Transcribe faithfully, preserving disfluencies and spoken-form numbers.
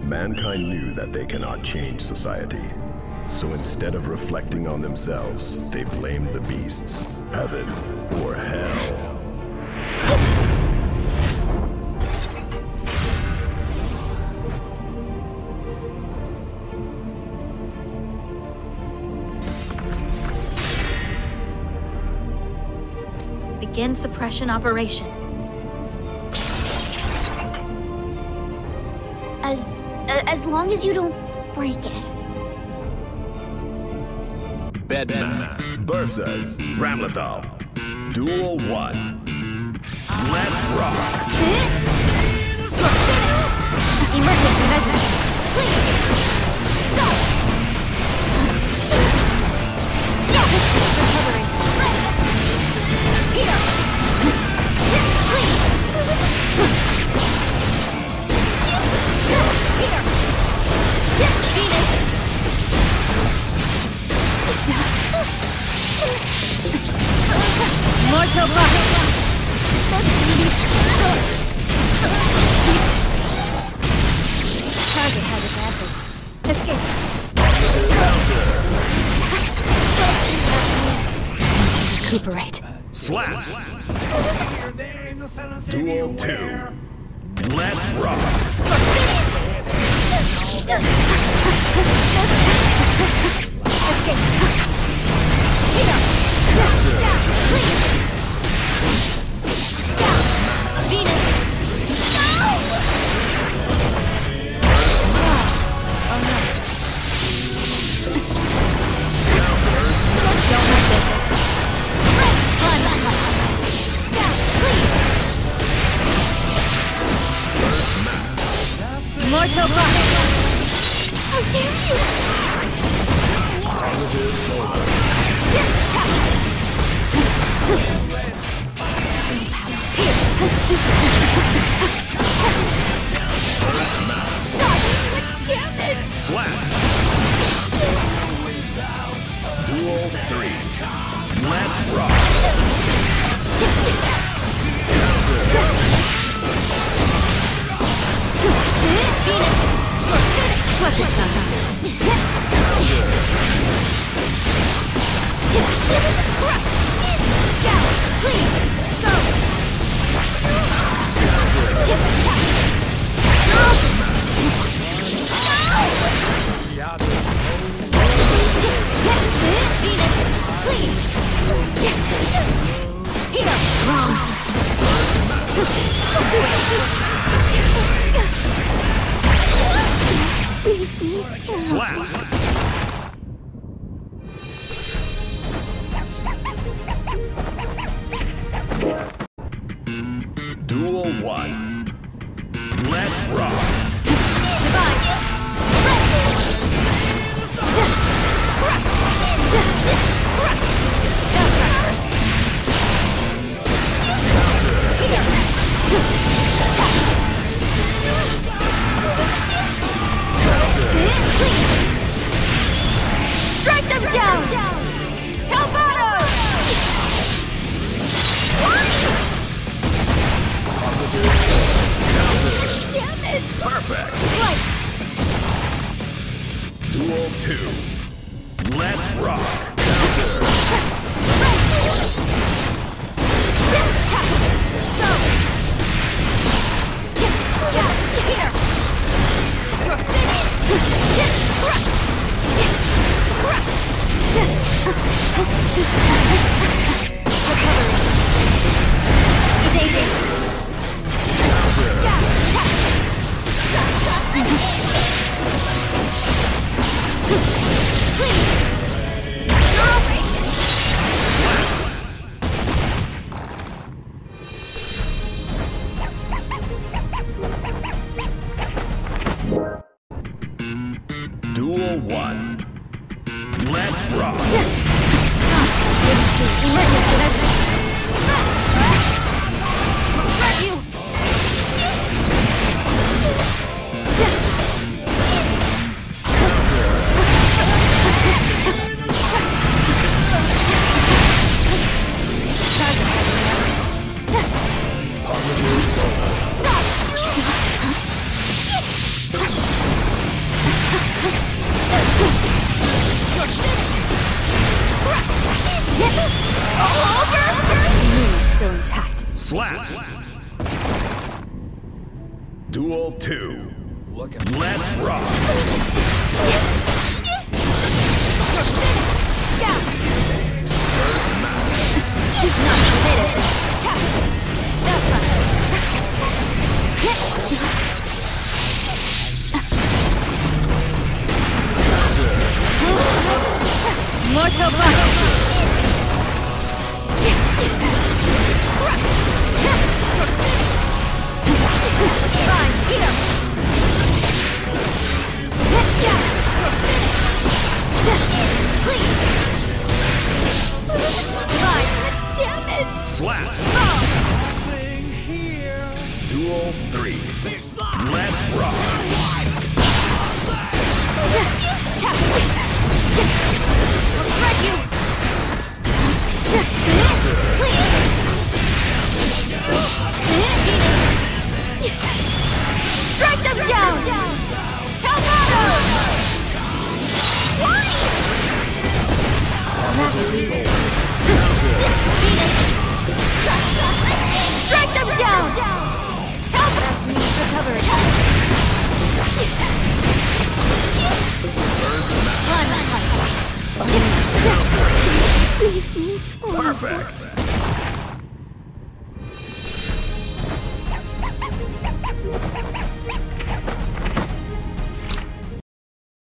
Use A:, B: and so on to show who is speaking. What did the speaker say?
A: Mankind knew that they cannot change society. So instead of reflecting on themselves, they blamed the beasts, heaven, or hell.
B: Begin suppression operation.
C: As as long as you don't break it.
A: Bedman versus Ramlethal. Duel one. Let's rock!
B: Emergency measures.
C: Please! Go! Yeah! Recovering. Here! Please! Here! Venus!
B: Mortal Bot!
C: Target has advantage. Escape.
B: Need to recuperate.
A: Slap! Duel two. Let's rock!
C: Escape. Here! Down, please! Down! Venus! No!
B: Oh no. Don't like this.
C: Run! Down, please!
B: Mortal Bot!
C: How dare you! Pierce! Stop! Much damage!
A: Slap! Duel three. Let's rock!
C: Venus!
B: Swept aside.
C: Gallus, please! Go! Venus, please! Here! Wrong! Don't do it!
A: Slap! Duel one. Let's rock!
C: Divine! Please! Strike them down! Calvados! Damn it!
A: Perfect!
C: Slice!
A: Duel two. Let's rock!
C: Go! Here! You're finished! Evading! Please!
A: Duel one. Let's rock!
B: Emergency measures.
C: Spread you!
A: Duel two. Let's rock.
B: Not permitted. Mortal blow. Fine, here. Please. Fine. Damage.
A: Slap. Duel three. Let's rock.
B: I'll strike you. Please. Strike them down. Calvado. Why? That was easy. Venus. Strike them down. Help. That's me recovering.
C: Leave me.
A: Perfect.